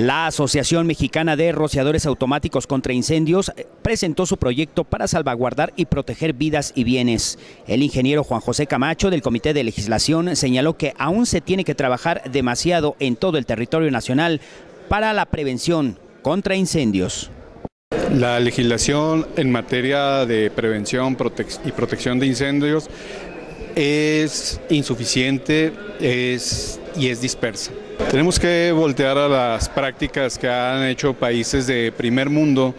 La Asociación Mexicana de Rociadores Automáticos contra Incendios presentó su proyecto para salvaguardar y proteger vidas y bienes. El ingeniero Juan José Camacho del Comité de Legislación señaló que aún se tiene que trabajar demasiado en todo el territorio nacional para la prevención contra incendios. La legislación en materia de prevención y protección de incendios es insuficiente y es dispersa. Tenemos que voltear a las prácticas que han hecho países de primer mundo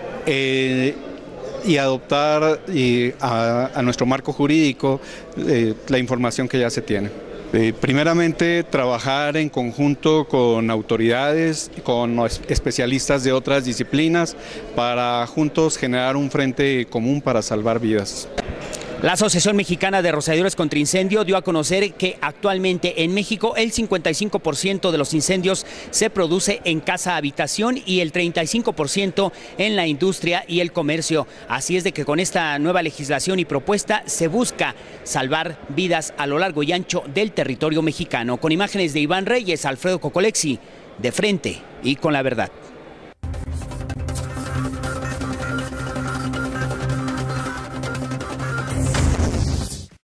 y adoptar a nuestro marco jurídico la información que ya se tiene. Primeramente, trabajar en conjunto con autoridades, con especialistas de otras disciplinas, para juntos generar un frente común para salvar vidas. La Asociación Mexicana de Rociadores contra Incendio dio a conocer que actualmente en México el 55% de los incendios se produce en casa-habitación y el 35% en la industria y el comercio. Así es de que con esta nueva legislación y propuesta se busca salvar vidas a lo largo y ancho del territorio mexicano. Con imágenes de Iván Reyes, Alfredo Cocolexi, de frente y con la verdad.